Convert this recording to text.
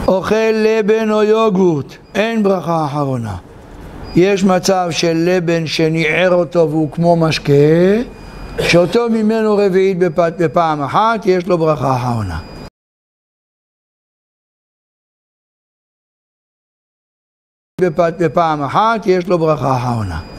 אוכל לבן או יוגורט, אין ברכה אחרונה. יש מצב של לבן שניער אותו והוא כמו משקה, שאותו ממנו רביעית בפעם אחת, יש לו ברכה אחרונה. בפעם אחת יש לו ברכה אחרונה.